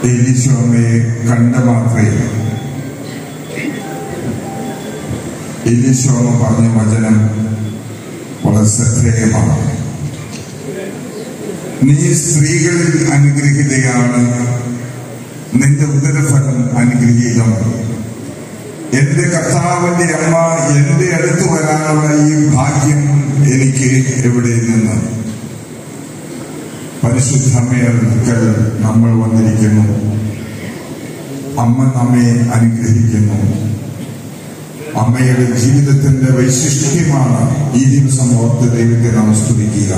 ഈശോ അമ്മയെ കണ്ട മാത്രയിൽ ഈശോ അമ്മ പറഞ്ഞ വചനം വളരെ ശ്രദ്ധേയമാണ്. നീ സ്ത്രീകളിൽ അനുഗ്രഹിതയാണ്, നിന്റെ ഉദരഫലം അനുഗ്രഹീതമാണ്. എന്റെ കർത്താവിന്റെ അമ്മ എന്റെ അടുത്ത് വരാനുള്ള ഈ ഭാഗ്യം എനിക്ക് എവിടെ നിന്ന്? പരിശുദ്ധ അമ്മയുടെ നമ്മൾ വന്നിരിക്കുന്നു. അമ്മ നമ്മെ അനുഗ്രഹിക്കുന്നു. അമ്മയുടെ ജീവിതത്തിന്റെ വൈശിഷ്ട്യമാണ് ഈ ദിവസം ഓർത്ത് ദൈവത്തെ നാം സ്തുതിക്കുക.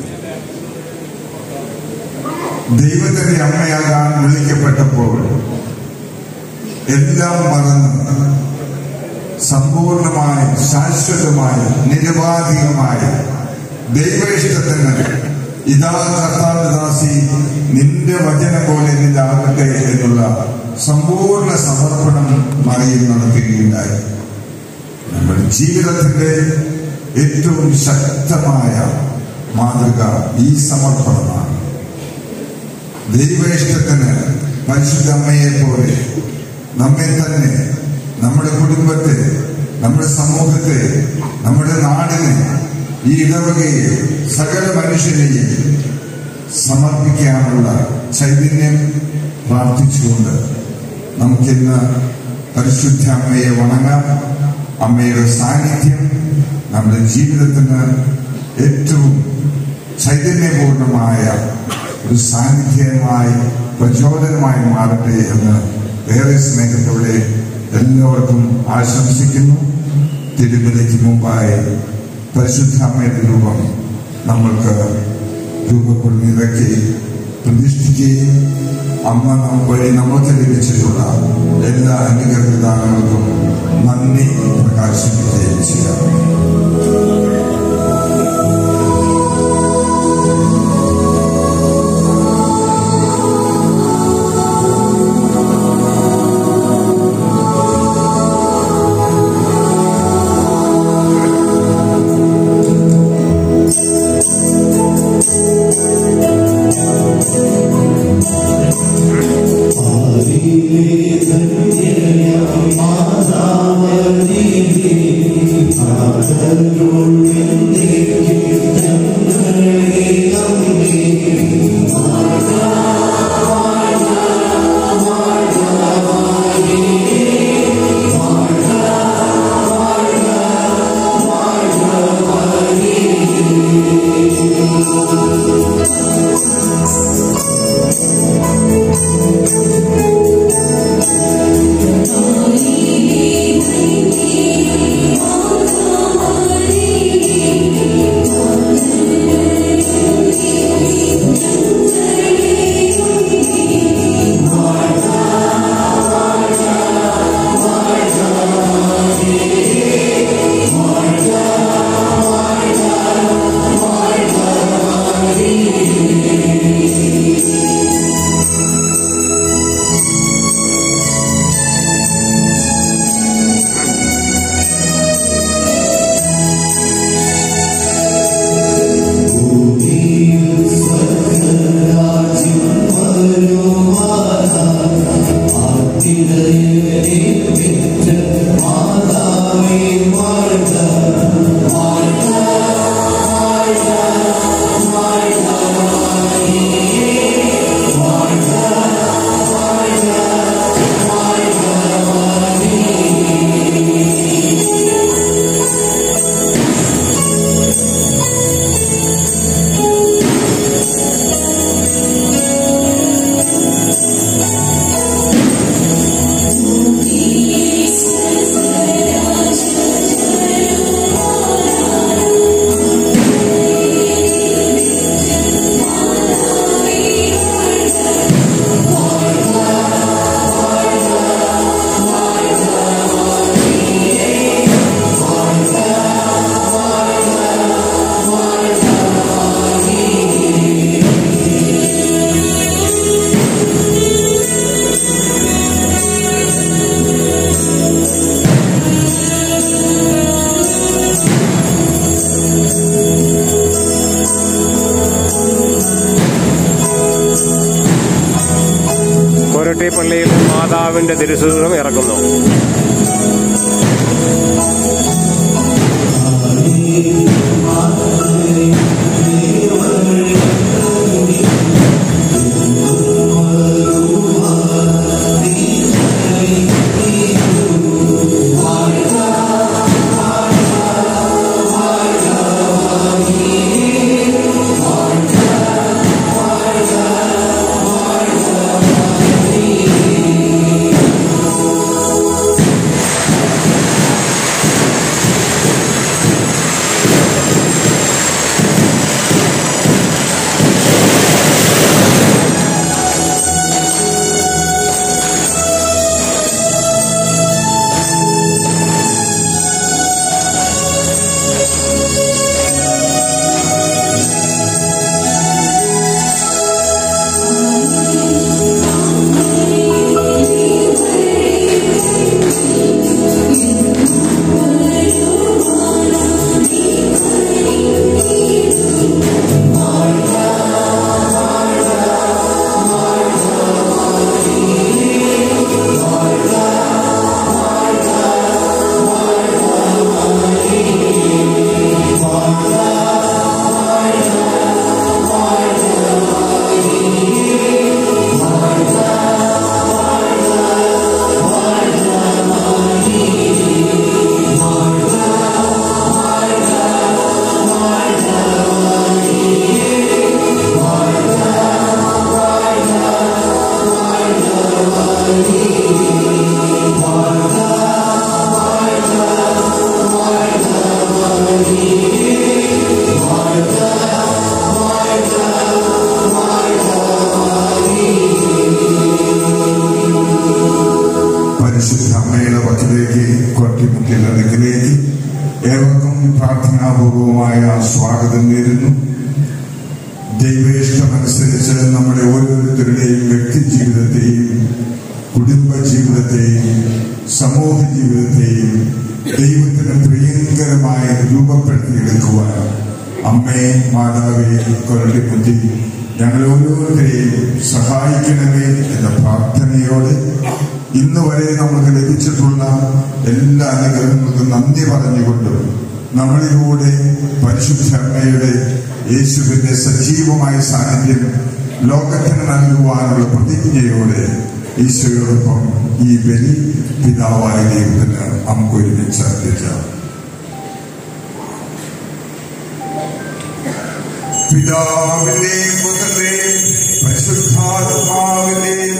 ദൈവത്തിന്റെ അമ്മയാകാൻ വിളിക്കപ്പെട്ടപ്പോൾ എല്ലാം മറന്ന് സമ്പൂർണമായി, ശാശ്വതമായി, നിരുപാധികമായ ദൈവേഷ്ടത്തിന് ഇതാ കർത്താവിന്റെ ദാസി, നിന്റെ വചനം പോലെ നിന്നാകട്ടെ എന്നുള്ള സമ്പൂർണ്ണ സമർപ്പണം മറിയിൽ നടത്തുകയുണ്ടായി. നമ്മുടെ ജീവിതത്തിന്റെ ഏറ്റവും ശക്തമായ മാതൃക ഈ സമർപ്പണമാണ്. ദൈവേഷ്ടത്തിന് പരിശുദ്ധ അമ്മയെ പോലെ നമ്മെ തന്നെ, നമ്മുടെ കുടുംബത്തെ, നമ്മുടെ സമൂഹത്തെ, നമ്മുടെ നാടിനെ, ഈ ഇടവകയെ, സകല മനുഷ്യരെയും സമർപ്പിക്കാനുള്ള ചൈതന്യം പ്രാർത്ഥിച്ചുകൊണ്ട് നമുക്കിന്ന് പരിശുദ്ധ അമ്മയെ വണങ്ങാം. അമ്മയുടെ സാന്നിധ്യം നമ്മുടെ ജീവിതത്തിന് ഏറ്റവും ചൈതന്യപൂർണമായ ഒരു സാന്നിധ്യമായി, പ്രചോദനമായി മാറട്ടെ എന്ന് ഏറെ സ്നേഹത്തോടെ എല്ലാവർക്കും ആശംസിക്കുന്നു. തിരുമലയ്ക്ക് മുമ്പായി പരിശുദ്ധ അമ്മയുടെ രൂപം നമ്മൾക്ക് രൂപപ്പെടുന്നിറക്കി പ്രതിഷ്ഠിക്കുകയും അമ്മ വഴി നമുക്ക് ലഭിച്ചിട്ടുള്ള എല്ലാ അനുഗ്രഹദാനങ്ങൾക്കും നന്ദി പ്രകാശിപ്പിക്കുകയും ചെയ്യാം. ടി പള്ളിയിൽ മാതാവിന്റെ തിരുസ്വരൂപം ഇറക്കുന്നു. പ്രാർത്ഥനാപൂർവമായ സ്വാഗതം നേരുന്നു. ദൈവേഷ്ടമനുസരിച്ച് നമ്മുടെ ഓരോരുത്തരുടെയും വ്യക്തി ജീവിതത്തെയും കുടുംബ ജീവിതത്തെയും സമൂഹ ജീവിതത്തെയും ദൈവത്തിന് പ്രിയങ്കരമായി രൂപപ്പെടുത്തിയെടുക്കുവാൻ അമ്മേ മാതാവേ കൊരടി മുത്തി ഞങ്ങൾ ഓരോരുത്തരെയും സഹായിക്കണമേ എന്ന പ്രാർത്ഥനയോടെ ഇന്ന് വരെ നമുക്ക് ലഭിച്ചിട്ടുള്ള എല്ലാ അനുഗ്രഹങ്ങൾക്കും നന്ദി പറഞ്ഞുകൊണ്ട് നമ്മളിലൂടെ പരിശുദ്ധ അമ്മയുടെ യേശുവിന്റെ സജീവമായ സാന്നിധ്യം ലോകത്തിന് നൽകുവാനുള്ള പ്രതിജ്ഞയോടെ ഈശോയോടൊപ്പം ഈ ബലി പിതാവായ ദൈവത്തിന് നമുക്ക് ഒരുമിച്ച് അർപ്പിക്കാം. പിതാവിന്റെയും പുത്രന്റെയും പരിശുദ്ധാത്മാവിന്റെയും